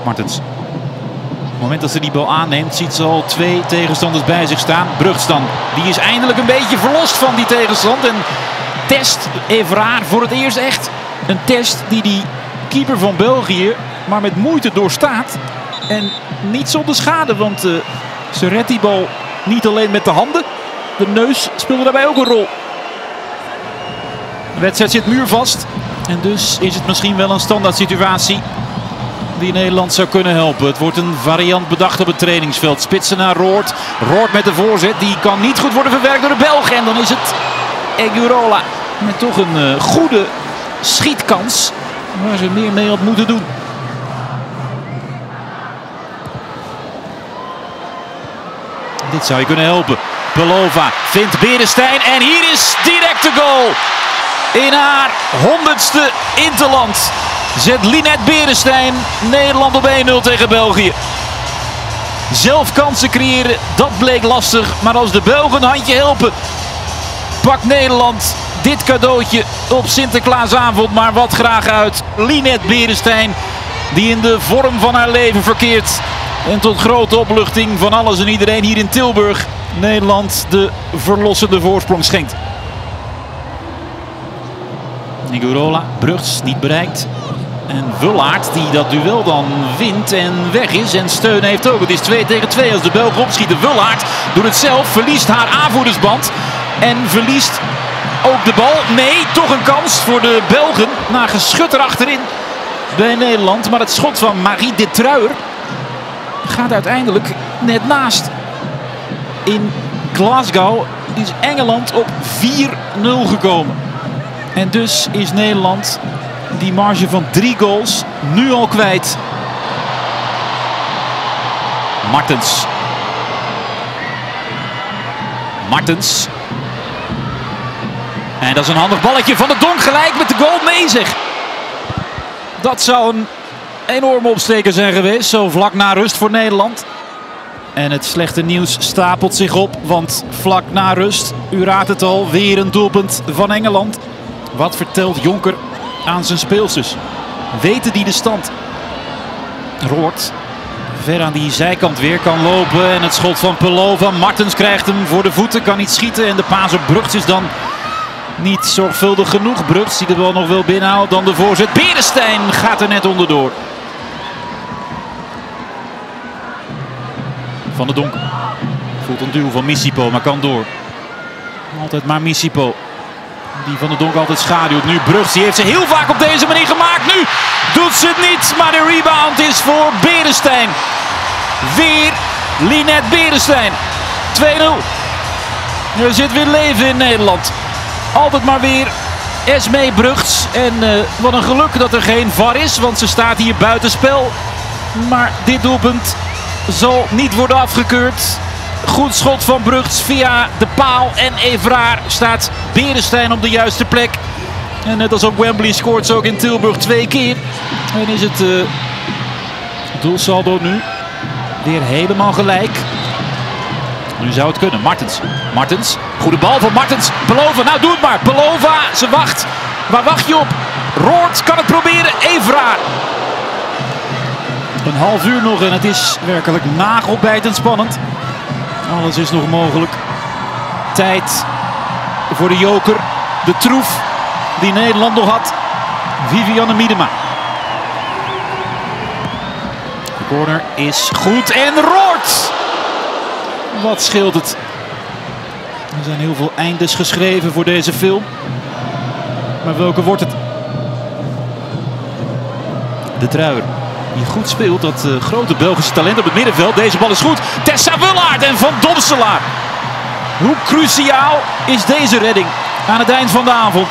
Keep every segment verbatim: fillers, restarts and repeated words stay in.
Martens. Op het moment dat ze die bal aanneemt, ziet ze al twee tegenstanders bij zich staan. Brugts dan, die is eindelijk een beetje verlost van die tegenstand. En test Evraar voor het eerst echt. Een test die die keeper van België maar met moeite doorstaat. En niet zonder schade, want uh, ze redt die bal niet alleen met de handen. De neus speelde daarbij ook een rol. De wedstrijd zit muurvast. En dus is het misschien wel een standaard situatie die Nederland zou kunnen helpen. Het wordt een variant bedacht op het trainingsveld. Spitsen naar Roord. Roord met de voorzet. Die kan niet goed worden verwerkt door de Belgen. En dan is het Egurola met toch een uh, goede schietkans waar ze meer mee had moeten doen. Dit zou je kunnen helpen. Pelova vindt Beresteyn en hier is direct de goal. In haar honderdste interland zet Linette Beresteyn Nederland op één nul tegen België. Zelf kansen creëren, dat bleek lastig. Maar als de Belgen een handje helpen, pakt Nederland dit cadeautje op Sinterklaasavond maar wat graag uit. Linette Beresteyn, die in de vorm van haar leven verkeert. En tot grote opluchting van alles en iedereen hier in Tilburg Nederland de verlossende voorsprong schenkt. Egurola, Brugts niet bereikt. En Wullaert die dat duel dan wint en weg is. En steun heeft ook. Het is twee tegen twee als de Belgen opschieten. Wullaert doet het zelf, verliest haar aanvoerdersband. En verliest ook de bal. Nee, toch een kans voor de Belgen. Na geschut erachterin bij Nederland. Maar het schot van Marie de Truijer gaat uiteindelijk net naast. In Glasgow is Engeland op vier nul gekomen. En dus is Nederland die marge van drie goals nu al kwijt. Martens. Martens. En dat is een handig balletje van de Donk gelijk met de goal. Nee zeg. Dat zou een enorme opsteker zijn geweest. Zo vlak na rust voor Nederland. En het slechte nieuws stapelt zich op. Want vlak na rust, u raadt het al, weer een doelpunt van Engeland. Wat vertelt Jonker aan zijn speelsters? Weten die de stand? Roord ver aan die zijkant weer kan lopen. En het schot van Pelova. Martens krijgt hem voor de voeten, kan niet schieten. En de paas op Brugts is dan niet zorgvuldig genoeg. Brugts die de bal nog wel binnenhaalt. Dan de voorzet. Beresteyn gaat er net onderdoor. Van de Donk voelt een duw van Misipo, maar kan door. Altijd maar Misipo. Die Van de Donk altijd schaduwt. Nu Brugts, die heeft ze heel vaak op deze manier gemaakt. Nu doet ze het niet, maar de rebound is voor Beresteyn. Weer Linette Beresteyn. twee nul. Er zit weer leven in Nederland. Altijd maar weer Esmee Brugts. En uh, wat een geluk dat er geen V A R is, want ze staat hier buitenspel. Maar dit doelpunt zal niet worden afgekeurd. Goed schot van Brugts via de paal en Evraar staat Beresteyn op de juiste plek. En net als op Wembley scoort ze ook in Tilburg twee keer. En is het uh, doelsaldo nu weer helemaal gelijk. Nu zou het kunnen. Martens. Martens. Goede bal van Martens. Pelova. Nou doe het maar. Pelova. Ze wacht. Waar wacht je op? Roord kan het proberen. Evraar. Een half uur nog en het is werkelijk nagelbijtend spannend. Alles is nog mogelijk. Tijd voor de joker. De troef die Nederland nog had. Vivianne Miedema. De corner is goed en Roord. Wat scheelt het. Er zijn heel veel eindes geschreven voor deze film. Maar welke wordt het? De Truijer. Die goed speelt, dat uh, grote Belgische talent op het middenveld. Deze bal is goed. Tessa Wullaert en Van Domselaar. Hoe cruciaal is deze redding aan het eind van de avond?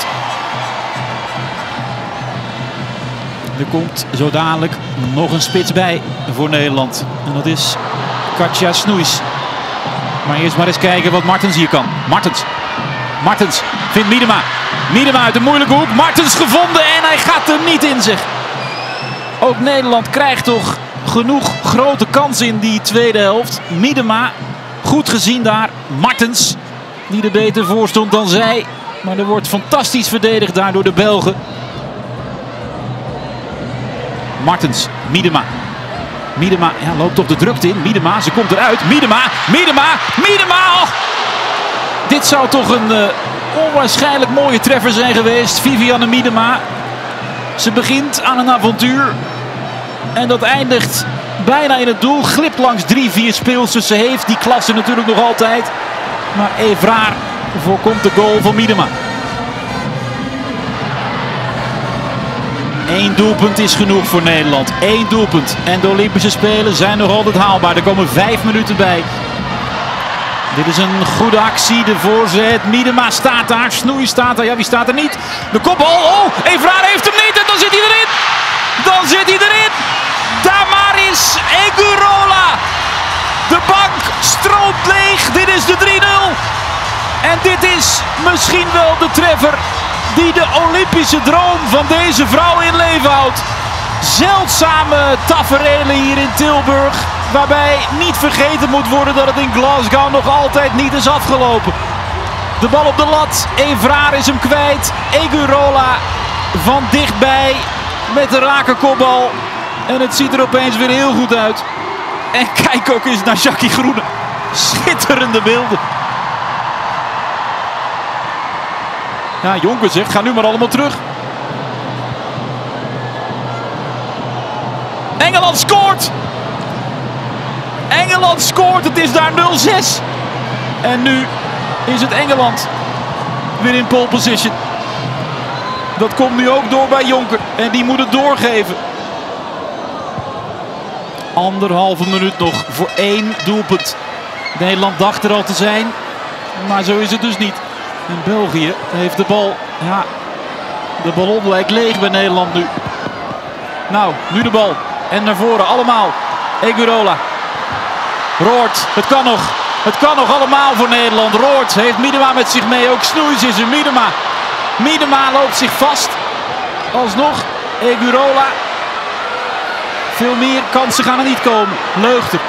Er komt zo dadelijk nog een spits bij voor Nederland. En dat is Katja Snoeis. Maar eerst maar eens kijken wat Martens hier kan. Martens. Martens vindt Miedema. Miedema uit de moeilijke hoek. Martens gevonden en hij gaat er niet in zeg. Ook Nederland krijgt toch genoeg grote kansen in die tweede helft. Miedema, goed gezien daar. Martens, die er beter voor stond dan zij. Maar er wordt fantastisch verdedigd daar door de Belgen. Martens, Miedema. Miedema ja, loopt toch de drukte in. Miedema, ze komt eruit. Miedema, Miedema, Miedema. Oh! Dit zou toch een uh, onwaarschijnlijk mooie treffer zijn geweest. Vivianne Miedema. Ze begint aan een avontuur. En dat eindigt bijna in het doel. Glipt langs drie, vier speelsters. Ze heeft die klasse natuurlijk nog altijd. Maar Evraar voorkomt de goal van Miedema. Eén doelpunt is genoeg voor Nederland. Eén doelpunt. En de Olympische Spelen zijn nog altijd haalbaar. Er komen vijf minuten bij. Dit is een goede actie. De voorzet. Miedema staat daar. Snoei staat daar. Ja, wie staat er niet? De kopbal. Oh, Evraar heeft hem niet. En dan zit hij erin. Dan zit hij erin. Damaris Egurola. De bank stroomt leeg. Dit is de drie nul. En dit is misschien wel de treffer die de Olympische droom van deze vrouw in leven houdt. Zeldzame taferelen hier in Tilburg. Waarbij niet vergeten moet worden dat het in Glasgow nog altijd niet is afgelopen. De bal op de lat. Evraar is hem kwijt. Egurola van dichtbij met de rake kopbal. En het ziet er opeens weer heel goed uit. En kijk ook eens naar Jackie Groene. Schitterende beelden. Ja, Jonker zegt, ga nu maar allemaal terug. Engeland scoort! Engeland scoort, het is daar nul zes. En nu is het Engeland weer in pole position. Dat komt nu ook door bij Jonker. En die moet het doorgeven. Anderhalve minuut nog voor één doelpunt. Nederland dacht er al te zijn. Maar zo is het dus niet. En België heeft de bal. Ja, de ballon lijkt leeg bij Nederland nu. Nou, nu de bal. En naar voren allemaal. Egurola. Roord. Het kan nog. Het kan nog allemaal voor Nederland. Roord heeft Miedema met zich mee. Ook Snoeis is er. Miedema. Miedema loopt zich vast. Alsnog. Egurola. Veel meer kansen gaan er niet komen. Leugter.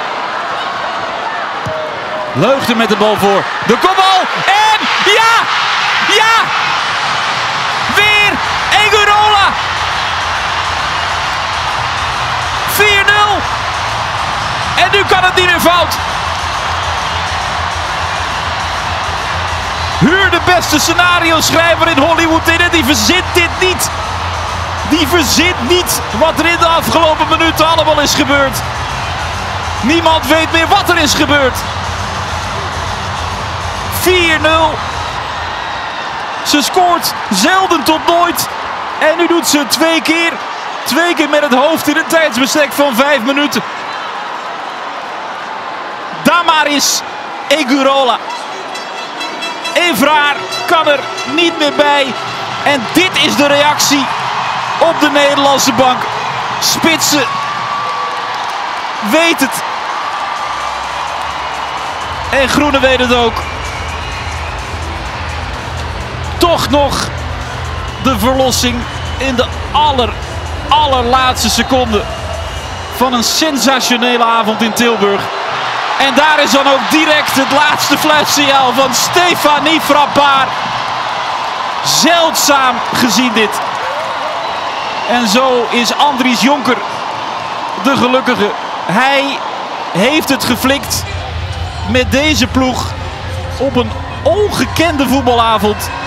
Leugter met de bal voor. De kopbal. En ja! Ja! Weer Egurola. vier nul. En nu kan het niet meer fout. Huur de beste scenario schrijver in Hollywood in en die verzint dit niet. Die verzint niet wat er in de afgelopen minuten allemaal is gebeurd. Niemand weet meer wat er is gebeurd. vier nul. Ze scoort zelden tot nooit. En nu doet ze het twee keer. Twee keer met het hoofd in een tijdsbestek van vijf minuten. Damaris Egurola. Evraar kan er niet meer bij. En dit is de reactie op de Nederlandse bank. Spitsen weet het. En Groene weet het ook. Toch nog de verlossing in de aller, allerlaatste seconde van een sensationele avond in Tilburg. En daar is dan ook direct het laatste fluitsignaal van Stéphanie Frappart. Zeldzaam gezien dit. En zo is Andries Jonker de gelukkige. Hij heeft het geflikt met deze ploeg op een ongekende voetbalavond.